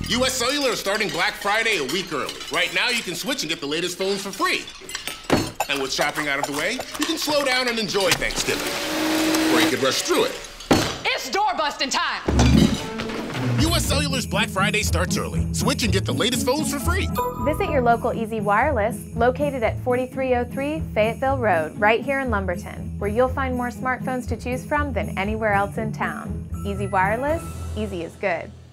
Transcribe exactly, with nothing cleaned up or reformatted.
U S Cellular is starting Black Friday a week early. Right now, you can switch and get the latest phones for free. And with shopping out of the way, you can slow down and enjoy Thanksgiving. Or you could rush through it. It's door-busting time! U S Cellular's Black Friday starts early. Switch and get the latest phones for free. Visit your local Easy Wireless, located at forty-three oh three Fayetteville Road, right here in Lumberton, where you'll find more smartphones to choose from than anywhere else in town. Easy Wireless, easy is good.